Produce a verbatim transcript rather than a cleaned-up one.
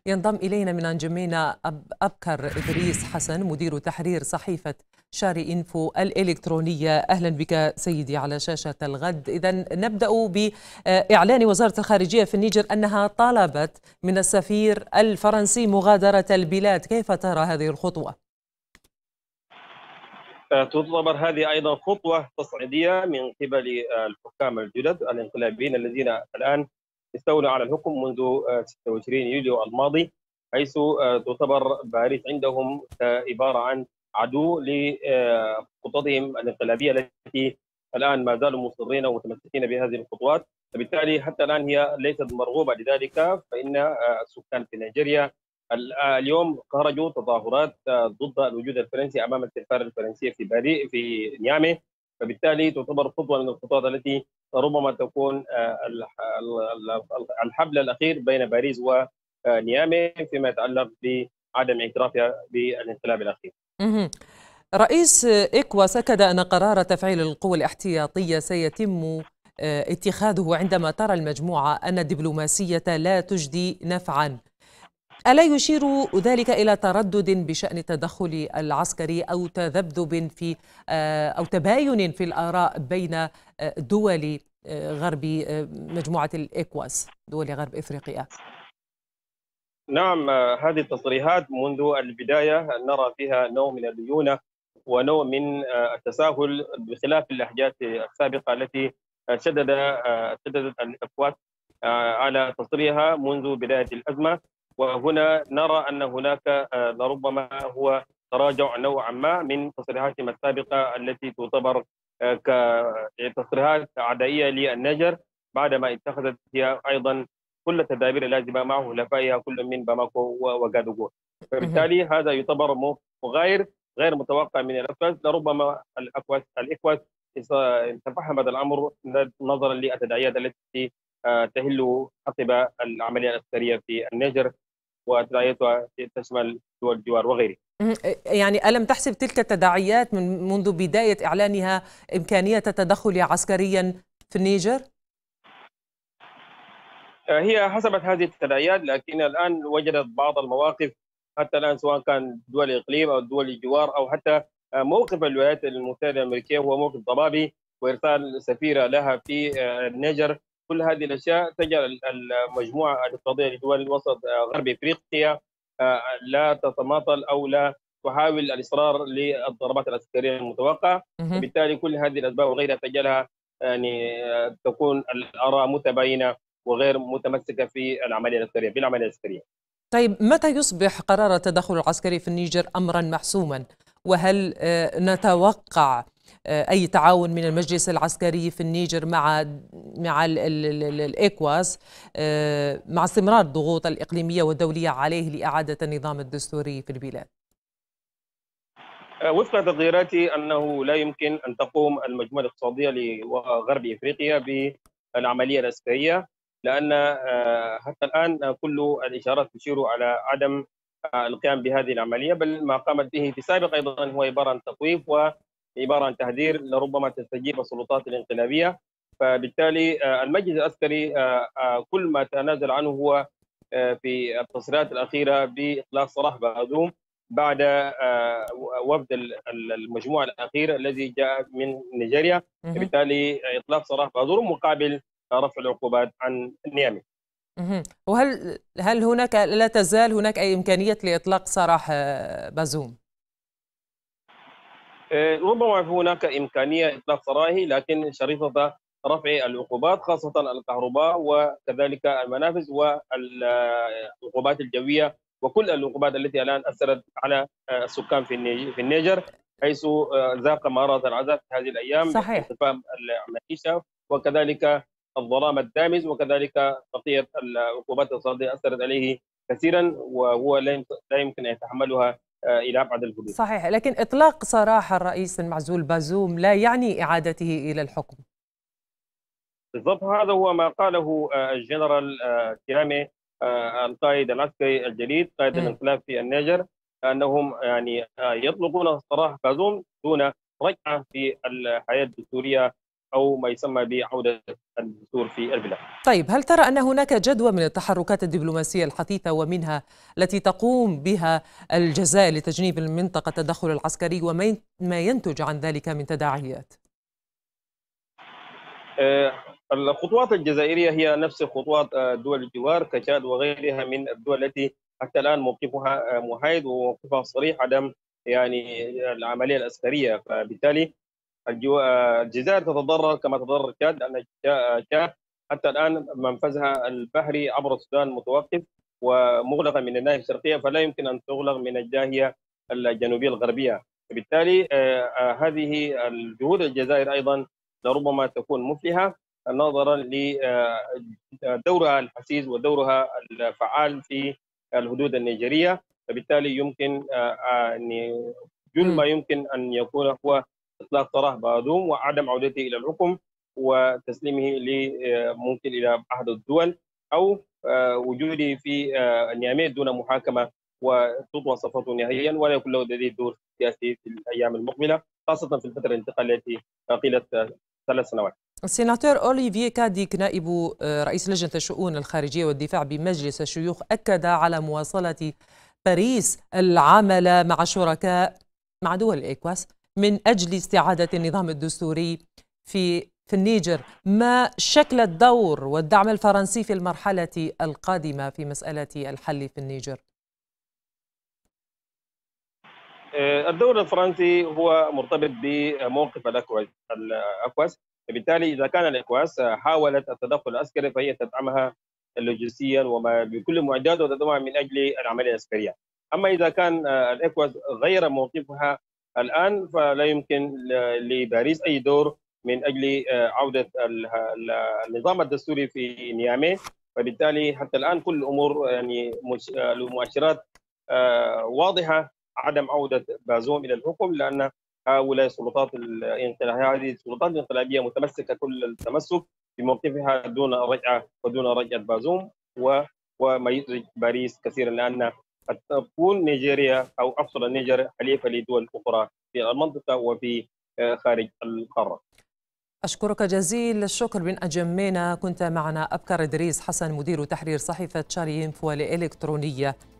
ينضم إلينا من أنجمينا أب أبكر إدريس حسن، مدير تحرير صحيفة شاري إنفو الإلكترونية. أهلا بك سيدي على شاشة الغد. إذا نبدأ بإعلان وزارة الخارجية في النيجر أنها طالبت من السفير الفرنسي مغادرة البلاد. كيف ترى هذه الخطوة؟ تعتبر هذه أيضا خطوة تصعيدية من قبل الحكام الجدد الانقلابيين الذين الآن استولوا على الحكم منذ ستة وعشرين يوليو الماضي، حيث تعتبر باريس عندهم عبارة عن عدو لخططهم الانقلابية التي الآن ما زالوا مصرين ومتمسكين بهذه الخطوات. فبالتالي حتى الآن هي ليست مرغوبة، لذلك فإن السكان في نيجيريا اليوم خرجوا تظاهرات ضد الوجود الفرنسي امام السفاره الفرنسيه في باريس في نيامي. فبالتالي تعتبر خطوه من الخطوات التي ربما تكون الحبل الاخير بين باريس ونيامي فيما يتعلق بعدم اعترافها بالانقلاب الاخير. رئيس إكواس أكد أن قرار تفعيل القوى الاحتياطية سيتم اتخاذه عندما ترى المجموعة أن الدبلوماسية لا تجدي نفعا. ألا يشير ذلك إلى تردد بشأن التدخل العسكري أو تذبذب في أو تباين في الآراء بين دول غرب مجموعة الإكواس، دول غرب إفريقيا؟ نعم، هذه التصريحات منذ البداية نرى فيها نوع من الليونة ونوع من التساهل بخلاف اللهجات السابقة التي شدد شددت الإكواس على تصريحها منذ بداية الأزمة. وهنا نرى أن هناك لربما هو تراجع نوعا ما من تصريحاتهم السابقة التي تعتبر كتصريحات عدائية للنيجر، بعدما اتخذت هي أيضا كل التدابير اللازمة مع حلفائها كل من باماكو وغادوغو. فبالتالي هذا يعتبر موقف غير غير متوقع من الإكواس. لربما الإكواس الإكواس تفهمت الأمر نظرا للتداعيات التي تهل عقب العملية العسكرية في النيجر وتداعياتها تشمل دول الجوار وغيره. يعني ألم تحسب تلك التداعيات من منذ بداية إعلانها إمكانية التدخل عسكريا في النيجر؟ هي حسبت هذه التداعيات، لكن الآن وجدت بعض المواقف حتى الآن، سواء كان دول الإقليم أو دول الجوار أو حتى موقف الولايات المتحدة الأمريكية هو موقف ضبابي، وإرسال سفيرة لها في النيجر. كل هذه الأشياء تجعل المجموعة الاقتصادية لدول الوسط غرب إفريقيا لا تتماطل أو لا تحاول الإصرار للضربات العسكرية المتوقعة. وبالتالي كل هذه الأسباب وغيرها تجعلها يعني تكون الآراء متباينة وغير متمسكة في العملية العسكرية بالعملية العسكرية. طيب، متى يصبح قرار التدخل العسكري في النيجر أمرا محسوما؟ وهل نتوقع أي تعاون من المجلس العسكري في النيجر مع مع الإكواس مع استمرار الضغوط الإقليمية والدولية عليه لإعادة النظام الدستوري في البلاد؟ وفق تقديراتي أنه لا يمكن أن تقوم المجموعة الاقتصادية لغرب إفريقيا بالعملية العسكرية، لأن حتى الآن كل الإشارات تشير على عدم القيام بهذه العملية، بل ما قامت به في السابق أيضا هو عبارة عن تخويف وعبارة عن تهدير لربما تستجيب السلطات الانقلابية. فبالتالي المجلس العسكري كل ما تنازل عنه هو في التصريحات الأخيرة بإطلاق سراح بازوم بعد وفد المجموعة الأخير الذي جاء من نيجيريا. بالتالي إطلاق سراح بازوم مقابل رفع العقوبات عن نيامي. وهل هل هناك لا تزال هناك أي إمكانية لإطلاق سراح بازوم؟ ربما هناك إمكانية إطلاق سراحه، لكن شريطة رفع العقوبات خاصة الكهرباء وكذلك المنافذ والعقوبات الجوية وكل العقوبات التي الآن أثرت على السكان في في النيجر، حيث ذاق مرارة العذاب في هذه الأيام بارتفاع المعيشة وكذلك الظلام الدامج وكذلك بقية العقوبات الاقتصادية أثرت عليه كثيرا وهو لا يمكن أن يتحملها إلى أبعد الحدود. صحيح، لكن إطلاق سراح الرئيس المعزول بازوم لا يعني إعادته إلى الحكم. بالضبط، هذا هو ما قاله الجنرال تيامي القائد العسكري الجديد قائد الانقلاب في النيجر، أنهم يعني يطلقون سراح بازوم دون رجعة في الحياة الدستورية أو ما يسمى بعودة الدستور في البلاد. طيب، هل ترى أن هناك جدوى من التحركات الدبلوماسية الحثيثة ومنها التي تقوم بها الجزائر لتجنيب المنطقة التدخل العسكري وما ينتج عن ذلك من تداعيات؟ الخطوات الجزائرية هي نفس خطوات دول الجوار كتشاد وغيرها من الدول التي حتى الآن موقفها محايد وموقفها صريح عدم يعني العملية العسكرية. فبالتالي الجزائر تتضرر كما تضرر تشاد، لأن تشاد حتى الآن منفذها البحري عبر السودان متوقف ومغلقة من الناحية الشرقية، فلا يمكن أن تغلق من الناحية الجنوبية الغربية. بالتالي هذه الجهود الجزائر أيضا لربما تكون مفلحة نظرا لدورها الحسيس ودورها الفعال في الحدود النيجيرية. فبالتالي يمكن أن كل ما يمكن أن يكون هو إطلاق سراح بازوم وعدم عودته إلى الحكم وتسليمه ممكن إلى أحد الدول، أو وجوده في نيامي دون محاكمة وتطوى صفته نهائيا ولا يكون له لديه دور سياسي في الأيام المقبلة، خاصة في الفترة الانتقالية التي طيلة ثلاث سنوات. السيناتور أوليفيه كاديك نائب رئيس لجنة الشؤون الخارجية والدفاع بمجلس الشيوخ أكد على مواصلة باريس العمل مع شركاء مع دول الإيكواس من أجل استعادة النظام الدستوري في في النيجر. ما شكل الدور والدعم الفرنسي في المرحلة القادمة في مسألة الحل في النيجر؟ الدور الفرنسي هو مرتبط بموقف الأكواس، بالتالي إذا كان الإكواس حاولت التدخل العسكري فهي تدعمها لوجستيا وما بكل المعدات وتدعمها من أجل العملية العسكرية. أما إذا كان الإكواس غير موقفها الآن فلا يمكن لباريس أي دور من أجل عودة النظام الدستوري في نيامي. فبالتالي حتى الآن كل الأمور يعني المؤشرات واضحة عدم عودة بازوم إلى الحكم، لأن هؤلاء السلطات الانقلابية هذه السلطات الانقلابية متمسكة كل التمسك بموقفها دون رجعة ودون رجعة بازوم، وما يزعج باريس كثيرا لأن قد تكون نيجيريا أو أفصل النيجر حليفة لدول أخرى في المنطقة وفي خارج القارة. أشكرك جزيل الشكر من أجمينا. كنت معنا أبكر إدريس حسن مدير تحرير صحيفة شاري إنفو الإلكترونية